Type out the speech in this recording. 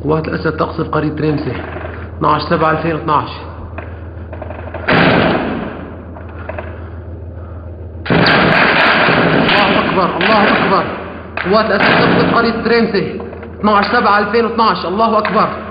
قوات الأسد تقصف قرية تريمسي 12/7/2012. الله أكبر الله أكبر. قوات الأسد تقصف قرية تريمسي 12/7/2012. الله أكبر.